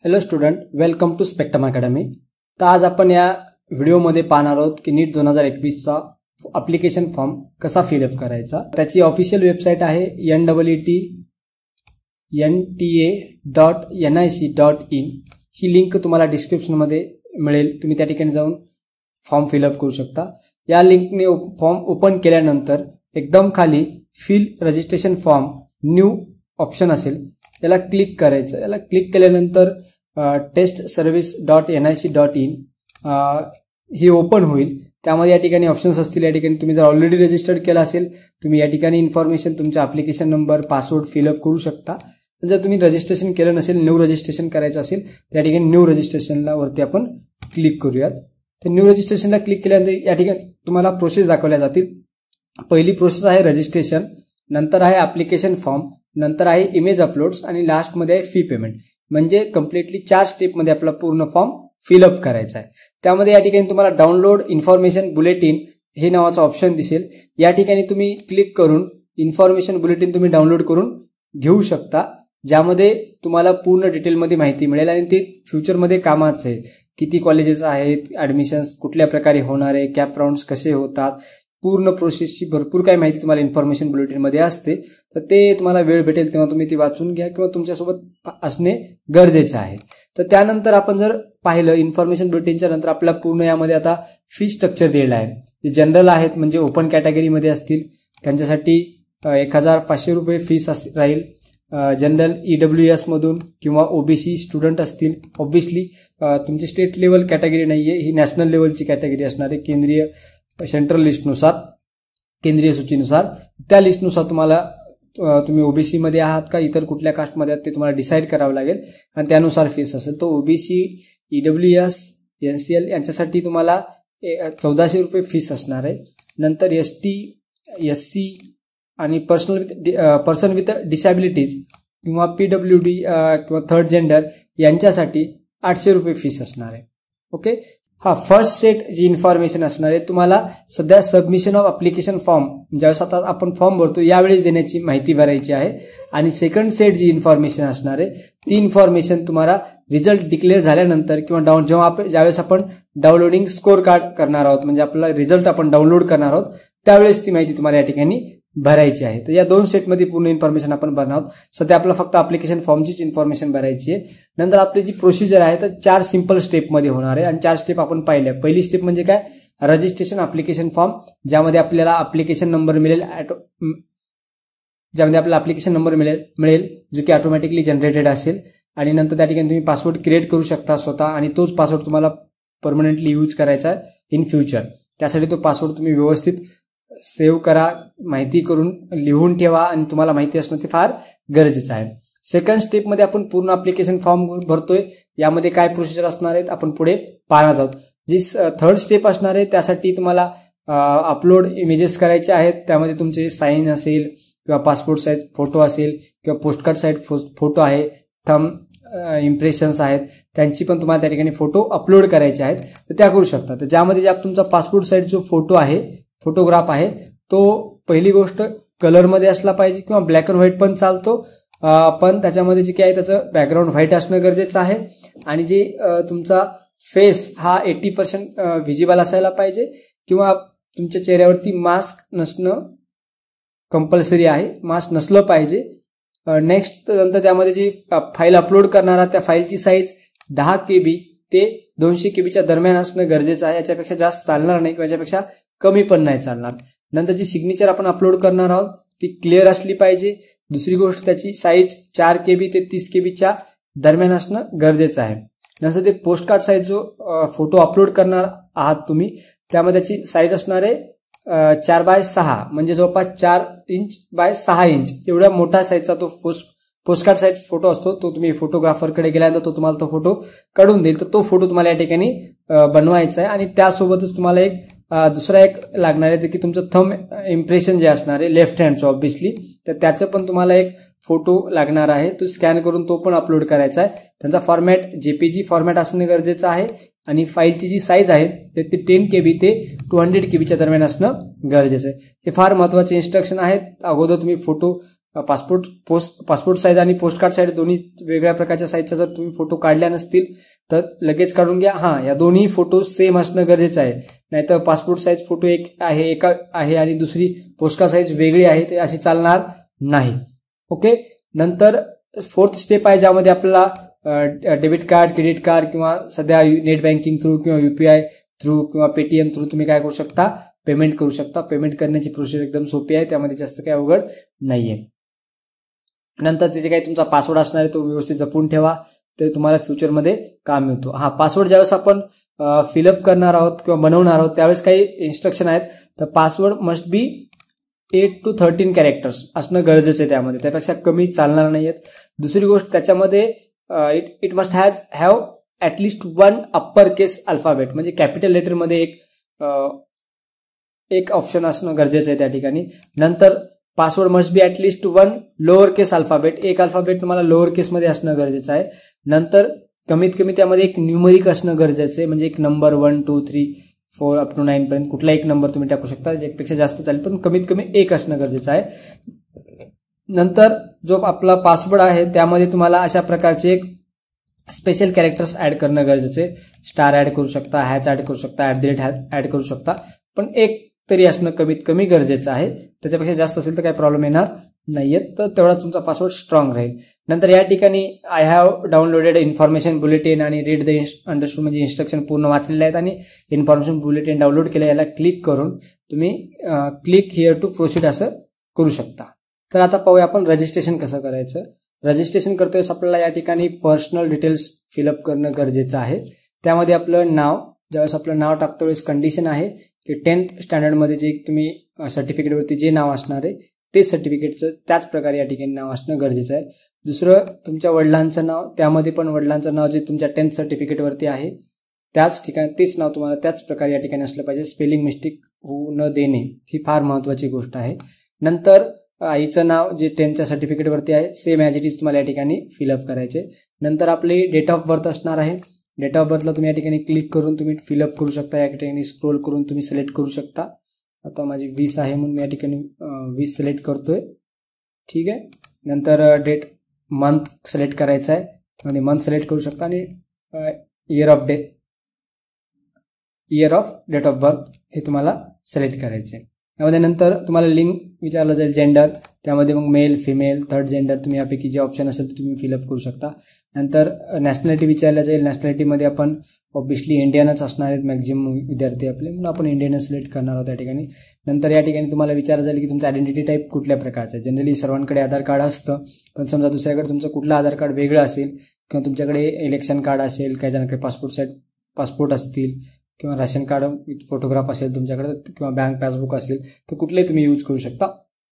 Hello student, welcome to Spectrum Academy. तर आज आपण या व्हिडिओमध्ये पाहणार आहोत की नीट 2021चा ॲप्लिकेशन फॉर्म कसा फिलअप करायचा। त्याची ऑफिशियल वेबसाईट आहे NEET.NTA.nic.in। ही लिंक तुम्हाला डिस्क्रिप्शनमध्ये मिळेल, तुम्ही त्या ठिकाणी जाऊन फॉर्म फिलअप करू शकता। या लिंकने फॉर्म ओपन केल्यानंतर एकदम खाली fill registration form new option असेल, याला क्लिक करायचं। याला क्लिक केल्यानंतर testservice.nic.in ही ओपन होईल। त्यामध्ये या ठिकाणी ऑप्शन्स असतील। या ठिकाणी तुम्ही जर ऑलरेडी रजिस्टर्ड केला असेल, तुम्ही या ठिकाणी इन्फॉर्मेशन तुमचा ॲप्लिकेशन नंबर, पासवर्ड फिलअप करू शकता। जर तुम्ही रजिस्ट्रेशन केलं नसेल, न्यू रजिस्ट्रेशन करायचं असेल, त्या ठिकाणी न्यू रजिस्ट्रेशनला वरती आपण क्लिक करूयात। तर न्यू रजिस्ट्रेशनला क्लिक केल्यानंतर या ठिकाणी तुम्हाला प्रोसेस दाखवल्या जातील। पहिली प्रोसेस आहे रजिस्ट्रेशन, नंतर आहे ॲप्लिकेशन फॉर्म, नंतर आहे इमेज अपलोड्स आणि लास्टमध्ये आहे फी पेमेंट। म्हणजे कम्प्लिटली 4 स्टेपमध्ये आपला पूर्ण फॉर्म फिलअप करायचा आहे। त्यामध्ये या ठिकाणी तुम्हाला डाउनलोड इन्फॉर्मेशन बुलेटिन हे नावाचं ऑप्शन दिसेल। या ठिकाणी तुम्ही क्लिक करून इन्फॉर्मेशन बुलेटिन तुम्ही डाउनलोड करून घेऊ शकता, ज्यामध्ये तुम्हाला पूर्ण डिटेलमध्ये माहिती मिळेल आणि ते फ्युचरमध्ये कामाचं आहे। किती कॉलेजेस आहेत, ॲडमिशन्स कुठल्या प्रकारे होणार आहे, कॅप राऊंड्स कसे होतात, पूर्ण प्रोसेसची भरपूर काही माहिती तुम्हाला इन्फॉर्मेशन बुलेटिनमध्ये असते। तर ते तुम्हाला वेळ भेटेल तेव्हा तुम्ही ते वाचून घ्या किंवा तुमच्यासोबत असणे गरजेचं आहे। तर त्यानंतर आपण जर पाहिलं इन्फॉर्मेशन बुलेटिनच्या नंतर आपल्याला पूर्ण यामध्ये आता फी स्ट्रक्चर दिलेलं आहे। जे जनरल आहेत म्हणजे ओपन कॅटेगरीमध्ये असतील त्यांच्यासाठी 1500 रुपये फीस राहील। जनरल EWS मधून किंवा OBC स्टुडंट असतील, ऑब्व्हियसली तुमची स्टेट लेवल कॅटेगरी नाहीये, ही नॅशनल लेवलची कॅटेगरी असणार आहे। केंद्रीय सेंट्रल लिस्टनुसार, केंद्रीय सूचीनुसार, त्या लिस्टनुसार तुम्ही OBC मध्ये आहात का इतर कुठल्या कास्टमध्ये आहात ते तुम्हाला डिसाईड करावं लागेल आणि त्यानुसार फीस असेल। तो OBC, EWS, NCL यांच्यासाठी तुम्हाला 1400 रुपये फीस असणार आहे। नंतर ST, SC आणि पर्सन विथ डिसॅबिलिटीज किंवा PWD किंवा थर्ड जेंडर यांच्यासाठी 800 रुपये फीस असणार आहे। ओके, हा फर्स्ट सेट जी इन्फॉर्मेशन असणार आहे तुम्हाला सध्या सबमिशन ऑफ ॲप्लिकेशन फॉर्म ज्यावेळेस आता आपण फॉर्म भरतो यावेळेस देण्याची माहिती भरायची आहे। आणि सेकंड सेट जी इन्फॉर्मेशन असणार आहे ती इन्फॉर्मेशन तुम्हाला रिझल्ट डिक्लेअर झाल्यानंतर किंवा ज्यावेळेस आपण डाउनलोडिंग स्कोर कार्ड करणार आहोत, म्हणजे आपला रिझल्ट आपण डाउनलोड करणार आहोत, त्यावेळेस ती माहिती तुम्हाला या ठिकाणी भरायची आहे। तर या 2 सेटमध्ये पूर्ण इन्फॉर्मेशन आपण भरणार आहोत। सध्या आपल्याला फक्त ॲप्लिकेशन फॉर्मचीच इन्फॉर्मेशन भरायची आहे। नंतर आपली जी प्रोसिजर आहे तर 4 सिंपल स्टेपमध्ये होणार आहे आणि 4 स्टेप आपण पाहिल्या। पहिली स्टेप म्हणजे काय, रजिस्ट्रेशन ॲप्लिकेशन फॉर्म, ज्यामध्ये आपल्याला ॲप्लिकेशन नंबर मिळेल, मिळेल जो की ऑटोमॅटिकली जनरेटेड असेल। आणि नंतर त्या ठिकाणी तुम्ही पासवर्ड क्रिएट करू शकता स्वतः आणि तोच पासवर्ड तुम्हाला परमनंटली यूज करायचा आहे इन फ्युचर। त्यासाठी तो पासवर्ड तुम्ही व्यवस्थित सेव्ह करा, माहिती करून लिहून ठेवा आणि तुम्हाला माहिती असणं ते फार गरजेचं आहे। सेकंड स्टेपमध्ये आपण पूर्ण ॲप्लिकेशन फॉर्म भरतोय, यामध्ये काय प्रोसिजर असणार आहेत आपण पुढे पाहणार आहोत। जी थर्ड स्टेप असणार आहे त्यासाठी तुम्हाला अपलोड इमेजेस करायचे आहेत। त्यामध्ये तुमचे साईन असेल किंवा पासपोर्ट साईज फोटो असेल किंवा पोस्टकार्ड साईज फोटो आहे, थंब इम्प्रेशन्स आहेत, त्यांची पण तुम्हाला त्या ठिकाणी फोटो अपलोड करायचे आहेत, तर त्या करू शकता। तर ज्यामध्ये तुमचा पासपोर्ट साईज जो फोटोग्राफ आहे तो पहिली गोष्ट कलरमध्ये असला पाहिजे किंवा ब्लॅक अँड व्हाईट पण चालतो, पण त्याच्यामध्ये जे काय आहे त्याचं बॅकग्राऊंड व्हाईट असणं गरजेचं आहे। आणि जे तुमचा फेस हा 80% व्हिजिबल असायला पाहिजे किंवा तुमच्या चेहऱ्यावरती मास्क नसणं कंपल्सरी आहे, मास्क नसलं पाहिजे। नेक्स्ट नंतर त्यामध्ये जी फाईल अपलोड करणार आहात त्या फाईलची साईज 10 KB ते 200 KBच्या दरम्यान असणं गरजेचं आहे। याच्यापेक्षा जास्त चालणार नाही किंवा याच्यापेक्षा कमी पण नाही चालणार। नंतर जी सिग्नेचर आपण अपलोड करणार आहोत ती क्लिअर असली पाहिजे। दुसरी गोष्ट त्याची साईज 4 KB ते 30 KBच्या दरम्यान असणं गरजेचं आहे। नंतर ते पोस्टकार्ड साईज जो फोटो अपलोड करणार आहात तुम्ही, त्यामध्ये त्याची साईज असणार आहे 4x6 म्हणजे जवळपास 4 इंच बाय 6 इंच एवढ्या मोठा साईजचा तो पोस्टकार्ड साईज फोटो असतो। तो तुम्ही फोटोग्राफरकडे गेल्यानंतर तो तुम्हाला तो फोटो काढून देईल, तर तो फोटो तुम्हाला या ठिकाणी बनवायचा आहे। आणि त्यासोबतच तुम्हाला दुसरा एक लागणार आहे की तुमचं थंब इम्प्रेशन जे असणार आहे लेफ्ट हँडचं ऑब्व्हियसली, तर त्याचं पण तुम्हाला एक फोटो लागणार आहे, तो स्कॅन करून तो पण अपलोड करायचा आहे। त्यांचा फॉर्मॅट JPG फॉर्मॅट असणं गरजेचं आहे आणि फाईलची जी साईज आहे ते 10 KB ते 200 KBच्या दरम्यान असणं गरजेचं आहे। हे फार महत्त्वाचे इन्स्ट्रक्शन आहेत। अगोदर तुम्ही फोटो पासपोर्ट साईज आणि पोस्ट कार्ड साईज दोन्ही वेगळ्या प्रकारच्या साईजच्या जर तुम्ही फोटो काढल्या नसतील तर लगेच काढून घ्या. या दोन्ही फोटो सेम असणं गरजेचं आहे, नाहीतर पासपोर्ट साईज फोटो एक आहे आणि दुसरी पोस्ट कार्ड साईज वेगळी आहे ते अशी चालणार नाही. ओके. नंतर 4th स्टेप आहे ज्यामध्ये आपल्याला डेबिट कार्ड, क्रेडिट कार्ड किंवा सध्या नेट बँकिंग थ्रू किंवा UPI थ्रू किंवा पेटीएम थ्रू तुम्ही काय करू शकता, पेमेंट करू शकता. पेमेंट करण्याची प्रोसेस एकदम सोपी आहे, त्यामध्ये जास्त काही अवघड नाहीये. नंतर तिथे काही तुमचा पासवर्ड असणार आहे तो व्यवस्थित जपून ठेवा, ते तुम्हाला फ्युचरमध्ये काम येतो. पासवर्ड ज्यावेळेस आपण फिलअप करणार आहोत किंवा बनवणार आहोत त्यावेळेस काही इन्स्ट्रक्शन आहेत. तर password must be 8 to 13 characters असणं गरजेचं आहे, त्यापेक्षा कमी चालणार नाहीयेत. दुसरी गोष्ट त्याच्यामध्ये it must have at least 1 upper case alphabet, म्हणजे कॅपिटल लेटरमध्ये एक ऑप्शन असणं गरजेचं आहे त्या ठिकाणी. नंतर password must be at least 1 lower case alphabet, एक अल्फाबेट तुम्हाला लोअर केसमध्ये असणं गरजेचं आहे. नंतर कमीत कमी त्यामध्ये एक न्यूमरिक असणं गरजेचं आहे, म्हणजे एक नंबर 1 2 3 4 अप टू 9 पर्यंत कुठला एक नंबर तुम्ही टाकू शकता, एकपेक्षा जास्त चालेल पण कमीत कमी एक असणं गरजेचं आहे. नंतर जो आपला पासवर्ड आहे त्यामध्ये तुम्हाला अशा प्रकारचे एक स्पेशल कॅरेक्टर्स ऍड करणं गरजेचं आहे. स्टार ऍड करू शकता, हॅच ऍड करू शकता, @ ऍड करू शकता, पण एक तरी असणं कमीत कमी गरजेचं आहे. त्याच्यापेक्षा जास्त असेल तर काही प्रॉब्लेम येणार नाहीये, तर तेवढा तुमचा पासवर्ड स्ट्रॉंग राहील. नंतर या ठिकाणी I have downloaded information bulletin आणि रीड द अंडरस्टूड म्हणजे इन्स्ट्रक्शन पूर्ण वाचलेले आहेत आणि इन्फॉर्मेशन बुलेटिन डाउनलोड केलं, याला क्लिक करून तुम्ही क्लिक हिअर टू प्रोसीड असं करू शकता. तर आता पाहूया आपण रजिस्ट्रेशन कसं करायचं. रजिस्ट्रेशन करतोय आपल्याला या ठिकाणी पर्सनल डिटेल्स फिलअप करणं गरजेचं आहे. त्यामध्ये आपलं नाव, ज्यावेळेस आपलं नाव टाकतो वेळेस कंडिशन आहे की 10th स्टँडर्डमध्ये जे तुम्ही सर्टिफिकेटवरती जे नाव असणार आहे तेच सर्टिफिकेटचं त्याच प्रकारे या ठिकाणी नाव असणं गरजेचं आहे. दुसरं तुमच्या वडिलांचं नाव, त्यामध्ये पण वडिलांचं नाव जे तुमच्या 10th सर्टिफिकेटवरती आहे त्याच ठिकाणी तेच नाव तुम्हाला त्याच प्रकारे या ठिकाणी असलं पाहिजे. स्पेलिंग मिस्टेक होऊ न देणे ही फार महत्वाची गोष्ट आहे. नंतर आईचं नाव जे 10th सर्टिफिकेटवरती आहे सेम ॲज इट इज तुम्हाला या ठिकाणी फिलअप करायचे. नंतर आपली डेट ऑफ बर्थ असणार आहे. डेट ऑफ बर्थला तुम्ही या ठिकाणी क्लिक करून तुम्ही फिलअप करू शकता, या ठिकाणी स्क्रोल करून तुम्ही सिलेक्ट करू शकता. आता माझी 20 आहे म्हणून मी या ठिकाणी 20 सिलेक्ट करतोय. ठीक आहे. नंतर डेट मंथ सिलेक्ट करायचं आहे, म्हणजे मंथ सिलेक्ट करू शकता आणि year of date of birth हे तुम्हाला सिलेक्ट करायचे. यामध्ये नंतर तुम्हाला लिंग विचारलं जाईल, जेंडर, त्यामध्ये मग मेल फिमेल थर्ड जेंडर तुम्ही यापैकी जे ऑप्शन असेल ते तुम्ही फिलअप करू शकता. नंतर नॅशनॅलिटी विचारलं जाईल. नॅशनॅलिटीमध्ये आपण ऑब्व्हियसली इंडियनच असणार आहेत मॅक्झिमम विद्यार्थी आपले, म्हणून आपण इंडियनच सिलेक्ट करणार आहोत या ठिकाणी. नंतर या ठिकाणी तुम्हाला विचारलं जाईल की तुमचं आयडेंटिटी टाईप कुठल्या प्रकारचं आहे. जनरली सर्वांकडे आधार कार्ड असतं, पण समजा दुसऱ्याकडे तुमचं कुठलं आधार कार्ड वेगळं असेल किंवा तुमच्याकडे इलेक्शन कार्ड असेल, काही जणांकडे पासपोर्ट असतील किंवा राशन कार्ड विथ फोटोग्राफ असेल तुमच्याकडे किंवा बँक पासबुक असेल तर कुठलेही तुम्ही यूज करू शकता.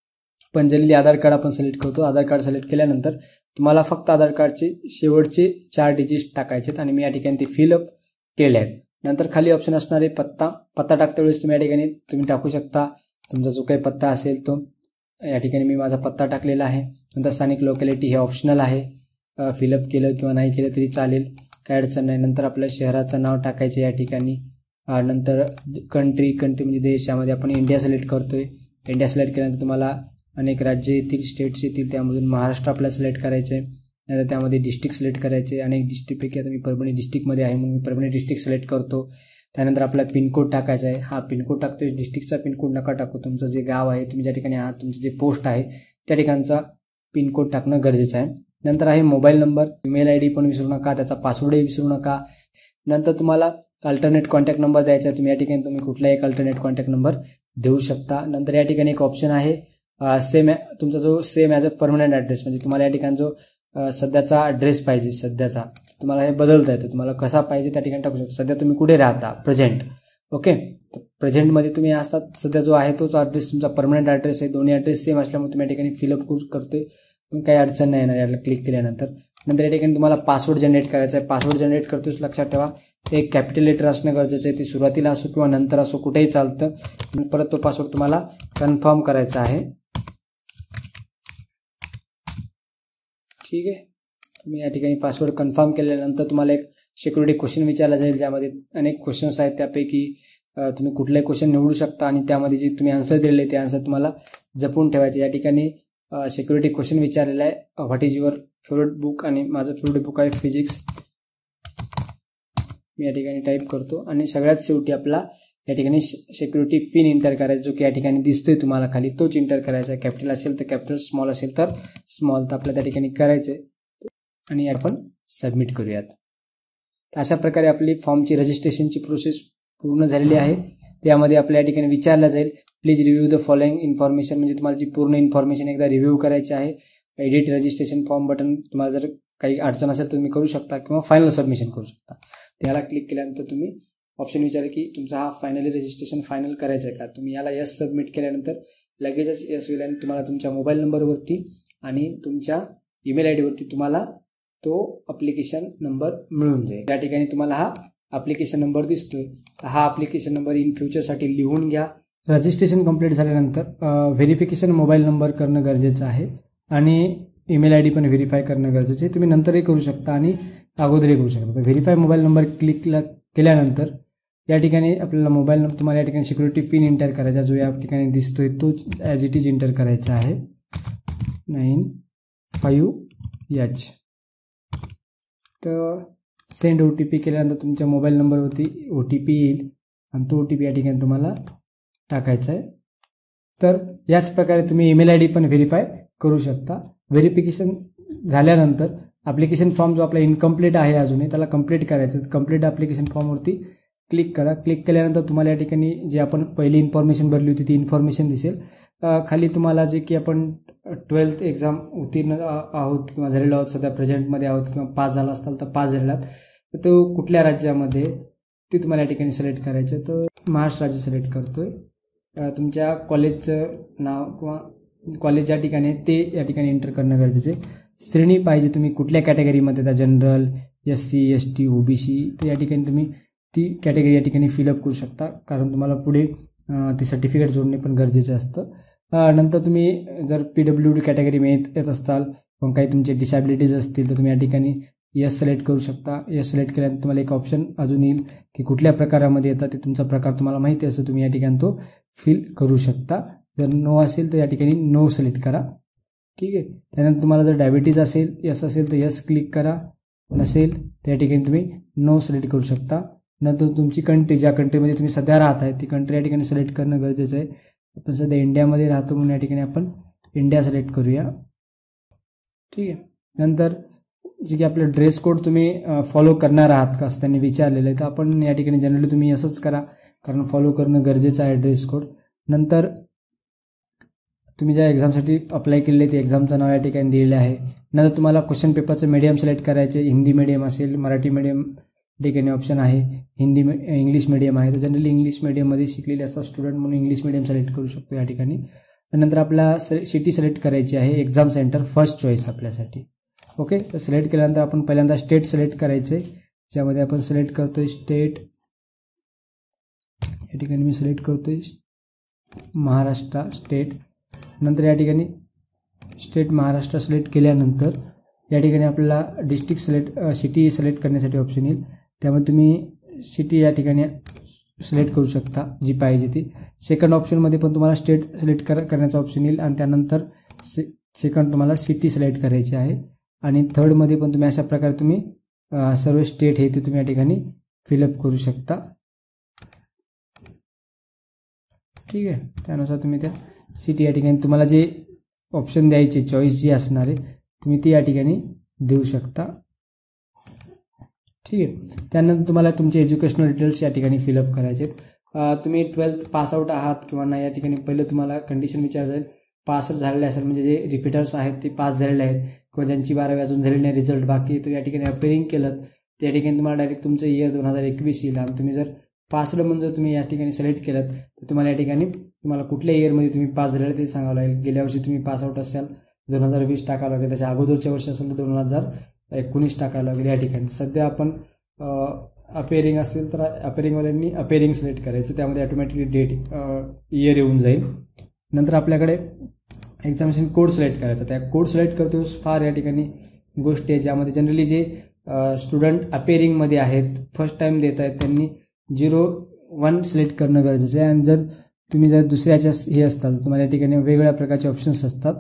पण जनरली आधार कार्ड आपण सिलेक्ट करतो. आधार कार्ड सिलेक्ट केल्यानंतर तुम्हाला फक्त आधार कार्डचे शेवटचे 4 डिजिट टाकायचे आहेत आणि मी या ठिकाणी ते फिलअप केले आहेत. नंतर खाली ऑप्शन असणार आहे पत्ता टाकता वेळेस तुम्ही या ठिकाणी तुम्ही टाकू शकता तुमचा जो काही पत्ता असेल तो. या ठिकाणी मी माझा पत्ता टाकलेला आहे. नंतर स्थानिक लोकॅलिटी हे ऑप्शनल आहे, फिलअप केलं किंवा नाही केलं तरी चालेल, काय अडचण नाही. नंतर आपल्या शहराचं नाव टाकायचं या ठिकाणी. नंतर कंट्री म्हणजे देश, यामध्ये आपण इंडिया सिलेक्ट करतोय. इंडिया सिलेक्ट केल्यानंतर तुम्हाला अनेक राज्य येतील, स्टेट्स येतील, त्यामधून महाराष्ट्र आपल्याला सिलेक्ट करायचे. नंतर त्यामध्ये डिस्ट्रिक्ट सिलेक्ट करायचे. अनेक डिस्ट्रिक्टपैकी आता मी परभणी डिस्ट्रिक्टमध्ये आहे म्हणून मी परभणी डिस्ट्रिक्ट सिलेक्ट करतो. त्यानंतर आपला पिनकोड टाकायचा आहे. पिनकोड टाकतोय, डिस्ट्रिक्टचा पिनकोड नका टाकू, तुमचं जे गाव आहे तुम्ही ज्या ठिकाणी आहात तुमचं जे पोस्ट आहे त्या ठिकाणचा पिनकोड टाकणं गरजेचं आहे. नंतर आहे मोबाईल नंबर, ईमेल आयडी पण विसरू नका, त्याचा पासवर्डही विसरू नका. नंतर तुम्हाला अल्टरनेट कॉन्टॅक्ट नंबर द्यायचा आहे. तुम्ही या ठिकाणी तुम्ही कुठलाही एक अल्टरनेट कॉन्टॅक्ट नंबर देऊ शकता. नंतर या ठिकाणी एक ऑप्शन आहे तुमचा जो same as a permanent address, म्हणजे तुम्हाला या ठिकाणी जो सध्याचा ॲड्रेस पाहिजे सध्याचा तुम्हाला हे बदलता येतो, तुम्हाला कसा पाहिजे त्या ठिकाणी टाकू शकता. सध्या तुम्ही कुठे राहता प्रेझेंट, ओके, तर प्रेझेंटमध्ये तुम्ही असतात सध्या जो आहे तोच ॲड्रेस तुमचा परमनंट ॲड्रेस आहे. दोन्ही ॲड्रेस सेम असल्यामुळे तुम्ही या ठिकाणी फिलअप करतोय, पण काही अडचण नाही येणार याला क्लिक केल्यानंतर. नंतर या ठिकाणी तुम्हाला पासवर्ड जनरेट करायचा आहे. पासवर्ड जनरेट करतोच लक्षात ठेवा एक कॅपिटल लेटर असणं गरजेचं आहे. ते सुरुवातीला असो किंवा नंतर असो कुठेही चालतं. परत तो पासवर्ड तुम्हाला कन्फर्म करायचा आहे. ठीक आहे. तुम्ही या ठिकाणी पासवर्ड कन्फर्म केल्यानंतर तुम्हाला एक सिक्युरिटी क्वेश्चन विचारला जाईल, ज्यामध्ये अनेक क्वेश्चन्स आहेत. त्यापैकी तुम्ही कुठलाही क्वेश्चन निवडू शकता आणि त्यामध्ये जे तुम्ही आन्सर दिलेले ते आन्सर तुम्हाला जपून ठेवायचे. या ठिकाणी सिक्युरिटी क्वेश्चन विचारलेला आहे, what is your favourite book, आणि माझं फेवरेट बुक आहे फिजिक्स. मी या ठिकाणी टाईप करतो आणि सगळ्यात शेवटी आपला या ठिकाणी सिक्युरिटी पिन एंटर करायचा, जो की या ठिकाणी दिसतोय तुम्हाला खाली, तोच एंटर करायचा. कॅपिटल असेल तर कॅपिटल, स्मॉल असेल तर स्मॉल. तर आपल्याला त्या ठिकाणी करायचंय आणि आपण सबमिट करूयात. तर अशा प्रकारे आपली फॉर्मची रजिस्ट्रेशनची प्रोसेस पूर्ण झालेली आहे. त्यामध्ये आपल्या या ठिकाणी विचारलं जाईल please review the following information, म्हणजे तुम्हाला जी पूर्ण इन्फॉर्मेशन एकदा रिव्ह्यू करायची आहे. एडिट रजिस्ट्रेशन फॉर्म बटन, तुम्हाला जर काही अडचण असेल तर तुम्ही करू शकता किंवा फायनल सबमिशन करू शकता. त्याला क्लिक केल्यानंतर तुम्ही ऑप्शन विचार की तुमचा हा फायनली रजिस्ट्रेशन फायनल करायचं आहे का. तुम्ही याला यस सबमिट केल्यानंतर लगेचच यस होईल आणि तुम्हाला तुमच्या मोबाईल नंबरवरती आणि तुमच्या ईमेल आय डीवरती तुम्हाला तो अप्लिकेशन नंबर मिळून जाईल. त्या ठिकाणी तुम्हाला हा अप्लिकेशन नंबर दिसतोय. हा अप्लिकेशन नंबर इन फ्युचरसाठी लिहून घ्या. रजिस्ट्रेशन कंप्लीट झाल्यानंतर व्हेरिफिकेशन मोबाईल नंबर करणं गरजेचं आहे आणि ईमेल आय डी पण व्हेरीफाय करणं गरजेचं आहे. तुम्ही नंतरही करू शकता आणि अगोदरही करू शकता. तर व्हेरीफाय मोबाईल नंबर क्लिक केल्यानंतर या ठिकाणी आपल्याला मोबाईल नंबर, तुम्हाला या ठिकाणी सिक्युरिटी पिन एंटर करायचा, जो या ठिकाणी दिसतोय तो ॲज इट इज एंटर करायचा आहे 95H. तर सेंड OTP केल्यानंतर तुमच्या मोबाईल नंबरवरती OTP येईल आणि तो OTP या ठिकाणी तुम्हाला टाकायचा आहे. तर याच प्रकारे तुम्ही ईमेल आय डी पण व्हेरीफाय करू शकता. व्हेरिफिकेशन झाल्यानंतर ॲप्लिकेशन फॉर्म जो आपला इनकम्प्लीट आहे अजूनही, त्याला कंप्लीट करायचं. कंप्लीट ॲप्लिकेशन फॉर्मवरती क्लिक करा. क्लिक केल्यानंतर तुम्हाला या ठिकाणी जे आपण पहिली इन्फॉर्मेशन भरली होती ती इन्फॉर्मेशन दिसेल. खाली तुम्हाला जे की आपण 12th एक्झाम उत्तीर्ण आहोत किंवा झालेलो आहोत, सध्या प्रेझेंटमध्ये आहोत किंवा पास झाला असाल तर पास झालेला आहात, तर तो कुठल्या राज्यामध्ये ते तुम्हाला या ठिकाणी सिलेक्ट करायचं. तर महाराष्ट्र राज्य सिलेक्ट करतोय. तुमच्या कॉलेजचं नाव किंवा कॉलेज ज्या ठिकाणी आहे ते या ठिकाणी एंटर करणं गरजेचं आहे. श्रेणी पाहिजे तुम्ही कुठल्या कॅटेगरीमध्ये, त्या जनरल, SC ST OBC, तर या ठिकाणी तुम्ही ती कॅटेगरी या ठिकाणी फिलअप करू शकता, कारण तुम्हाला पुढे ती सर्टिफिकेट जोडणे पण गरजेचं असतं. नंतर तुम्ही जर PWD कॅटेगरी येत असताल किंवा काही तुमचे डिसॅबिलिटीज असतील तर तुम्ही या ठिकाणी यस सिलेक्ट करू शकता. यस सिलेक्ट केल्यानंतर तुम्हाला एक ऑप्शन अजून येईल की कुठल्या प्रकारामध्ये येतात, ते तुमचा प्रकार तुम्हाला माहिती असतो, तुम्ही या ठिकाणी तो फिल करू शकता. जर नो असेल तर या ठिकाणी नो सिलेक्ट करा. ठीक आहे. त्यानंतर तुम्हाला जर डायबिटीज असेल, यस असेल तर यस क्लिक करा, नसेल तर या ठिकाणी तुम्ही नो सिलेक्ट करू शकता. नंतर तुमची कंट्री, ज्या कंट्रीमध्ये तुम्ही सध्या राहत आहे ती कंट्री या ठिकाणी सिलेक्ट करणं गरजेचं आहे. आपण सध्या इंडियामध्ये राहतो म्हणून या ठिकाणी आपण इंडिया सिलेक्ट करूया. ठीक आहे. नंतर जे की आपलं ड्रेस कोड तुम्ही फॉलो करणार आहात का असं त्यांनी विचारलेलं आहे, तर आपण या ठिकाणी जनरली तुम्ही असंच करा, कारण फॉलो करणं गरजेचं आहे ड्रेस कोड. नंतर तुम्ही ज्या एक्झामसाठी अप्लाय केलेले ते एक्झामचं नाव या ठिकाणी दिलेलं आहे. नंतर तुम्हाला क्वेश्चन पेपरचं मीडियम सिलेक्ट करायचे, हिंदी मीडियम असेल, मराठी मीडियम ठिकाणी ऑप्शन आहे, इंग्लिश मीडियम आहे. तर जनरली इंग्लिश मीडियममध्ये शिकलेले असतात स्टुडंट म्हणून इंग्लिश मीडियम सिलेक्ट करू शकतो या ठिकाणी. नंतर आपला सिटी सिलेक्ट करायची आहे, एक्झाम सेंटर फर्स्ट चॉईस आपल्यासाठी. ओके. तर सिलेक्ट केल्यानंतर आपण पहिल्यांदा स्टेट सिलेक्ट करायचे, ज्यामध्ये आपण सिलेक्ट करतोय स्टेट, या ठिकाणी मी सिलेक्ट करतोय महाराष्ट्र स्टेट. नंतर या ठिकाणी स्टेट महाराष्ट्र सिलेक्ट केल्यानंतर या ठिकाणी आपल्याला डिस्ट्रिक्ट सिटी सिलेक्ट करण्यासाठी ऑप्शन येईल. त्यामुळे तुम्ही सिटी या ठिकाणी सिलेक्ट करू शकता जी पाहिजे ती. सेकंड ऑप्शनमध्ये पण तुम्हाला स्टेट सिलेक्ट करण्याचा ऑप्शन येईल आणि त्यानंतर सेकंड तुम्हाला सिटी सिलेक्ट करायची आहे. आणि थर्डमध्ये पण तुम्ही अशा प्रकारे तुम्ही सर्व स्टेट हे ते तुम्ही या ठिकाणी फिलअप करू शकता. ठीक आहे. त्यानुसार तुम्ही त्या सिटी या ठिकाणी तुम्हाला जे ऑप्शन द्यायचे, चॉईस जी असणार आहे तुम्ही ती या ठिकाणी देऊ शकता. ठीक आहे. त्यानंतर तुम्हाला तुमचे एज्युकेशनल डिटेल्स या ठिकाणी फिलअप करायचे. तुम्ही 12th पास आउट आहात किंवा नाही, या ठिकाणी पहिलं तुम्हाला कंडिशन विचार जाईल. पास झालेले असेल म्हणजे जे रिपीटर्स आहेत ते पास झालेले आहेत किंवा ज्यांची 12वी अजून झालेली नाही, रिझल्ट बाकी, तर या ठिकाणी अपेअरिंग केलं तर या ठिकाणी तुम्हाला डायरेक्ट तुमचं इयर 2021 येईल. आणि तुम्ही जर पासड म्हणून जर तुम्ही या ठिकाणी सिलेक्ट केलं तर तुम्हाला या ठिकाणी तुम्हाला कुठल्या इयरमध्ये तुम्ही पास झालेलं ते सांगावं लागेल. गेल्या वर्षी तुम्ही पास आउट असाल 2020 टाकावं लागेल, त्याच्या अगोदरच्या वर्षी असेल तर 2019 टाकावं लागेल. या ठिकाणी सध्या आपण अपेअरिंग असेल तर अपेअरिंगवाल्यांनी अपेअरिंग सिलेक्ट करायचं, त्यामध्ये ऑटोमॅटिकली डेट इयर येऊन जाईल. नंतर आपल्याकडे एक्झामिनेशन कोड सिलेक्ट करायचा. त्या कोड सिलेक्ट करतो फार या ठिकाणी गोष्टी आहेत, ज्यामध्ये जनरली जे स्टुडंट अपेअरिंगमध्ये आहेत, फर्स्ट टाईम देत आहेत, त्यांनी 01 सिलेक्ट करणं गरजेचं आहे. आणि जर तुम्ही जर दुसऱ्याच्या हे असतात तुम्हाला या ठिकाणी वेगवेगळ्या प्रकारचे ऑप्शन्स असतात.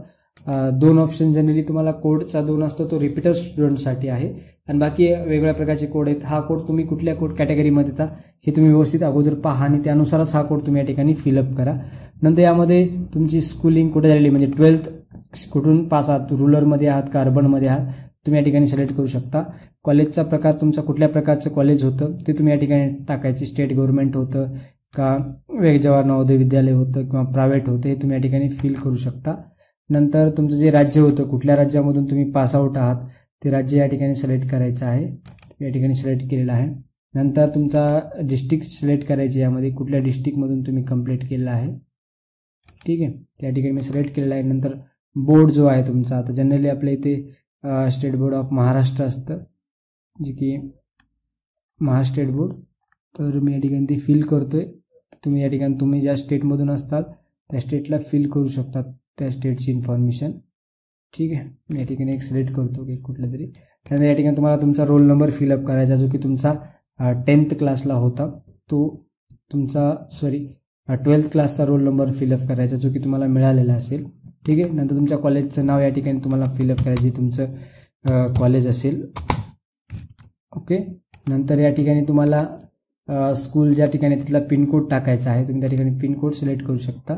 2 ऑप्शन जनरली तुम्हाला कोडचा 2 असतो, तो रिपीटर स्टुडंटसाठी आहे आणि बाकी वेगवेगळ्या प्रकारचे कोड आहेत. हा कोड तुम्ही कुठल्या कोड कॅटेगरीमध्ये येता हे तुम्ही व्यवस्थित अगोदर पहा आणि त्यानुसारच हा कोड तुम्ही या ठिकाणी फिलअप करा. नंतर यामध्ये तुमची स्कूलिंग कुठे झालेली म्हणजे 12th कुठून पास आहात, रुरलमध्ये आहात का अर्बनमध्ये आहात, तुम्ही या ठिकाणी सिलेक्ट करू शकता. कॉलेजचा प्रकार तुमचा कुठल्या प्रकारचं कॉलेज होतं ते तुम्ही या ठिकाणी टाकायचे. स्टेट गव्हर्नमेंट होतं का जवाहर नवोदय विद्यालय होतं किंवा प्रायव्हेट होतं हे तुम्ही या ठिकाणी फिल करू शकता. नंतर तुमचं जे राज्य होतं, कुठल्या राज्यामधून तुम्ही पासआउट आहात ते राज्य या ठिकाणी सिलेक्ट करायचं आहे. या ठिकाणी सिलेक्ट केलेलं आहे. नंतर तुमचा डिस्ट्रिक्ट सिलेक्ट करायची, यामध्ये कुठल्या डिस्ट्रिक्टमधून तुम्ही कंप्लीट केलेलं आहे. ठीक आहे, त्या ठिकाणी मी सिलेक्ट केलेलं आहे. नंतर बोर्ड जो आहे तुमचा, आता जनरली आपल्या इथे स्टेट बोर्ड ऑफ महाराष्ट्र असतं, जे की महास्टेट बोर्ड, तर मी या ठिकाणी ते फिल करतोय. तुम्ही या ठिकाणी तुम्ही ज्या स्टेटमधून असताल त्या स्टेटला फिल करू शकता त्या स्टेटची इन्फॉर्मेशन. ठीक आहे, मी या ठिकाणी एक सिलेक्ट करतो की कुठलं तरी. त्यानंतर या ठिकाणी तुम्हाला तुमचा रोल नंबर फिलअप करायचा, जो की तुमचा 10th क्लासला होता, तो तुमचा 12th क्लासचा रोल नंबर फिलअप करायचा, जो की तुम्हाला मिळालेला असेल. ठीक आहे, नंतर तुमच्या कॉलेजचं नाव या ठिकाणी तुम्हाला फिलअप करायचे, तुमचं कॉलेज असेल. ओके, नंतर या ठिकाणी तुम्हाला स्कूल ज्या ठिकाणी तिथला पिनकोड टाकायचा आहे, तुम्ही त्या ठिकाणी पिनकोड सिलेक्ट करू शकता.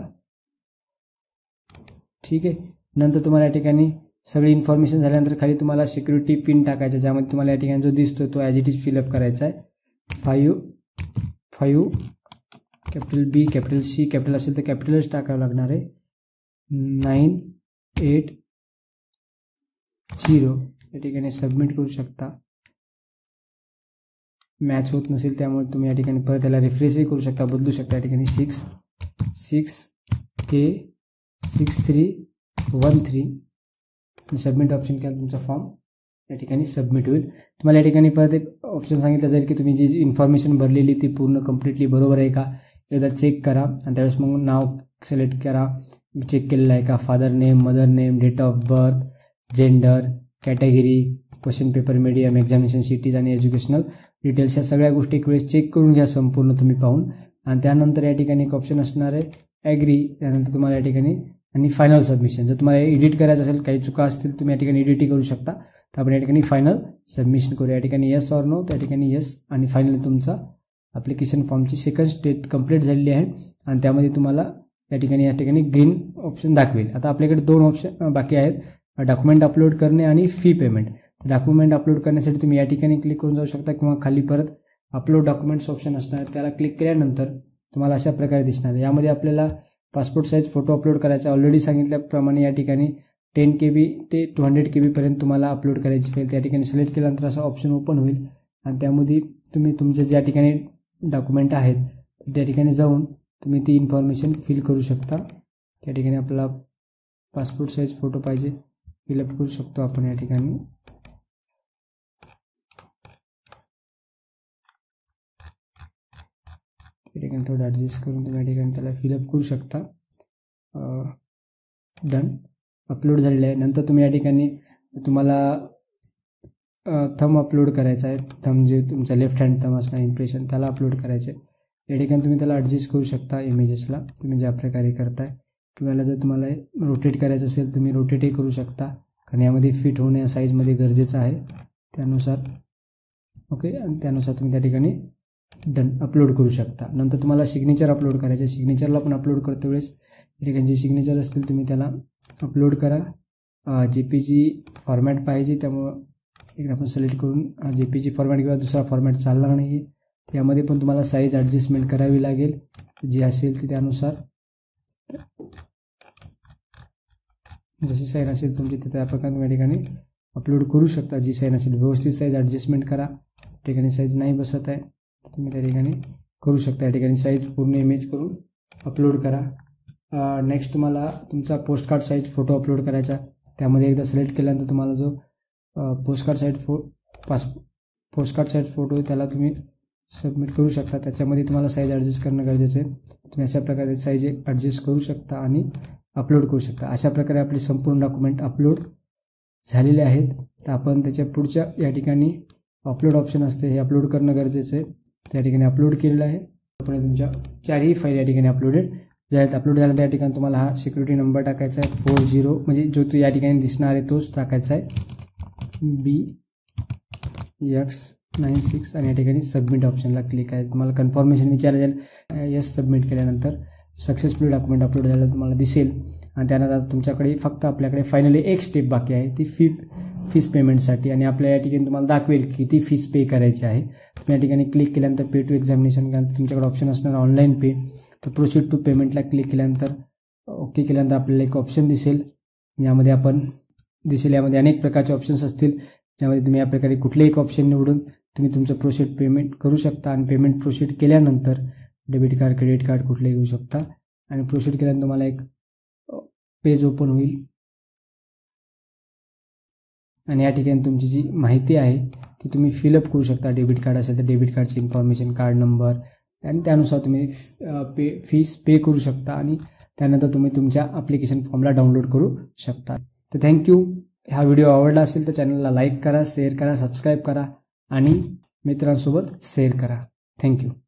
ठीक आहे, नंतर तुम्हाला या ठिकाणी सगळी इन्फॉर्मेशन झाल्यानंतर खाली तुम्हाला सिक्युरिटी पिन टाकायचा, ज्यामध्ये तुम्हाला या ठिकाणी जो दिसतो तो ॲज इट इज फिलअप करायचा आहे. 5 capital B capital C capital असेल तर कॅपिटलच टाकावं लागणार आहे. 980 या ठिकाणी सबमिट करू शकता. मॅच होत नसेल त्यामुळे तुम्ही या ठिकाणी परत त्याला रिफ्रेशही करू शकता, बदलू शकता. या ठिकाणी 6K6313 सबमिट ऑप्शन केला, तुमचा फॉर्म या ठिकाणी सबमिट होईल. तुम्हाला या ठिकाणी परत एक ऑप्शन सांगितलं जाईल की तुम्ही जी इन्फॉर्मेशन भरलेली ती पूर्ण कम्प्लिटली बरोबर आहे का, एकदा चेक करा आणि त्यावेळेस मग नाव सिलेक्ट करा, चेक केलेलं आहे का, father name, mother name, date of birth, gender, category, question paper, medium, examination cities आणि एज्युकेशनल डिटेल्स, या सगळ्या गोष्टी एक वेळेस चेक करून घ्या संपूर्ण तुम्ही पाहून. आणि त्यानंतर या ठिकाणी एक ऑप्शन असणार आहे ॲग्री, त्यानंतर तुम्हाला या ठिकाणी आणि फायनल सबमिशन. जर तुम्हाला एडिट करायचं असेल, काही चुका असतील, तुम्ही या ठिकाणी एडिटही करू शकता. तर आपण या ठिकाणी फायनल सबमिशन करू. या ठिकाणी येस ऑर नो, त्या ठिकाणी येस, आणि फायनली तुमचा ॲप्लिकेशन फॉर्मची सेकंड स्टेट कंप्लीट झालेली आहे आणि त्यामध्ये तुम्हाला या ठिकाणी ग्रीन ऑप्शन दाखवेल. आता आपल्याकडे 2 ऑप्शन बाकी आहेत, डॉक्युमेंट अपलोड करणे आणि फी पेमेंट. डॉक्युमेंट अपलोड करण्यासाठी तुम्ही या ठिकाणी क्लिक करून जाऊ शकता किंवा खाली परत अपलोड डॉक्युमेंट्स ऑप्शन असणार आहे, त्याला क्लिक केल्यानंतर तुम्हाला अशा प्रकारे दिसणार आहे. यामध्ये आपल्याला पासपोर्ट साईज फोटो अपलोड करायचा. ऑलरेडी सांगितल्याप्रमाणे या ठिकाणी 10 KB ते 200 KB पर्यंत तुम्हाला अपलोड करायची फाईल. त्या ठिकाणी सिलेक्ट केल्यानंतर असा ऑप्शन ओपन होईल आणि त्यामध्ये तुम्ही तुमचे ज्या ठिकाणी डॉक्युमेंट आहेत त्या ठिकाणी जाऊन तुम्ही ती इन्फॉर्मेशन फिल करू शकता. त्या ठिकाणी आपला पासपोर्ट साईज फोटो पाहिजे, फिलअप करू शकतो आपण. या ठिकाणी थोडं ॲडजस्ट करून तुम्ही या ठिकाणी त्याला फिलअप करू शकता. डन, अपलोड झालेलं आहे. नंतर तुम्ही या ठिकाणी तुम्हाला थंब अपलोड करायचा आहे. थंब जे तुमचा लेफ्ट हँड थंब असणार इम्प्रेशन, त्याला अपलोड करायचं आहे. या ठिकाणी तुम्ही त्याला ॲडजस्ट करू शकता इमेजेसला, तुम्ही ज्या प्रकारे करताय. किंवा जर तुम्हाला रोटेट करायचं असेल तुम्ही रोटेटही करू शकता, कारण यामध्ये फिट होणे या साईजमध्ये गरजेचं आहे त्यानुसार. ओके, आणि त्यानुसार तुम्ही त्या ठिकाणी डन अपलोड करू शकता. नंतर तुम्हाला सिग्नेचर अपलोड करायचे. सिग्नेचरला पण अपलोड करते वेळेस या ठिकाणी जे सिग्नेचर असतील तुम्ही त्याला अपलोड करा. JPG फॉर्मॅट पाहिजे, त्यामुळं एक आपण सिलेक्ट करून JPG फॉर्मॅट किंवा दुसरा फॉर्मॅट चालणार नाही. त्यामध्ये पण तुम्हाला साईज ॲडजस्टमेंट करावी लागेल, जी असेल ती त्यानुसार. जशी साईज असेल तुमची तर त्या प्रकारे तुम्ही या ठिकाणी अपलोड करू शकता. जी साईज असेल व्यवस्थित साईज ॲडजस्टमेंट करा. त्या ठिकाणी साईज नाही बसत आहे तर तुम्ही त्या ठिकाणी करू शकता. या ठिकाणी साईज पूर्ण इमेज करून अपलोड करा. नेक्स्ट तुम्हाला तुमचा पोस्टकार्ड साईज फोटो अपलोड करायचा. त्यामध्ये एकदा सिलेक्ट केल्यानंतर तुम्हाला जो पोस्टकार्ड साईज फोटो त्याला तुम्ही सबमिट करू शकता. त्याच्यामध्ये तुम्हाला साईज ॲडजस्ट करणं गरजेचं आहे. तुम्ही अशा प्रकारे साईज ॲडजस्ट करू शकता आणि अपलोड करू शकता. अशा प्रकारे आपले संपूर्ण डॉक्युमेंट अपलोड झालेले आहेत. तर आपण त्याच्या पुढच्या या ठिकाणी अपलोड ऑप्शन असते, हे अपलोड करणं गरजेचं आहे. त्या ठिकाणी अपलोड केलेलं आहे. आपण तुमच्या 4ही फाईल या ठिकाणी अपलोडेड ज्यावेळेस अपलोड झाला त्या ठिकाणी तुम्हाला हा सिक्युरिटी नंबर टाकायचा आहे 40, म्हणजे जो तो या ठिकाणी दिसणार आहे तोच टाकायचा आहे BX96 आणि या ठिकाणी सबमिट ऑप्शनला क्लिक आहे. तुम्हाला कन्फर्मेशन विचारलं जाईल. यस सबमिट केल्यानंतर सक्सेसफुली डॉक्युमेंट अपलोड झालं तुम्हाला दिसेल. आणि त्यानंतर तुमच्याकडे फक्त आपल्याकडे फायनली एक स्टेप बाकी आहे ती फीस पेमेंटसाठी. आणि आपल्या या ठिकाणी तुम्हाला दाखवेल की किती फीस पे करायची आहे. तुम्ही या ठिकाणी क्लिक केल्यानंतर पे टू एक्झामिनेशन केल्यानंतर तुमच्याकडे ऑप्शन असणार ऑनलाईन पे. तर प्रोसीड टू पेमेंटला क्लिक केल्यानंतर ओके केल्यानंतर आपल्याला एक ऑप्शन दिसेल. यामध्ये यामध्ये अनेक प्रकारचे ऑप्शन्स असतील, ज्यामध्ये तुम्ही या प्रकारे कुठलेही एक ऑप्शन निवडून तुम्ही तुमचं प्रोसीड पेमेंट करू शकता. आणि पेमेंट प्रोसीड केल्यानंतर डेबिट कार्ड क्रेडिट कार्ड कुठलेही घेऊ शकता. आणि प्रोसीड केल्यानंतर तुम्हाला एक पेज ओपन होईल. आणि या ठिकाणी तुमची जी माहिती आहे ती तुम्ही फिलअप करू शकता. डेबिट कार्ड असेल तर डेबिट कार्डची इन्फॉर्मेशन, कार्ड नंबर, आणि त्यानुसार तुम्ही फीस पे करू शकता. आणि त्यानंतर तुम्ही तुमच्या ॲप्लिकेशन फॉर्मला डाउनलोड करू शकता. तर थँक्यू. हा व्हिडिओ आवडला असेल तर चॅनलला लाईक करा, शेअर करा, सबस्क्राईब करा आणि मित्रांसोबत शेअर करा. थँक्यू.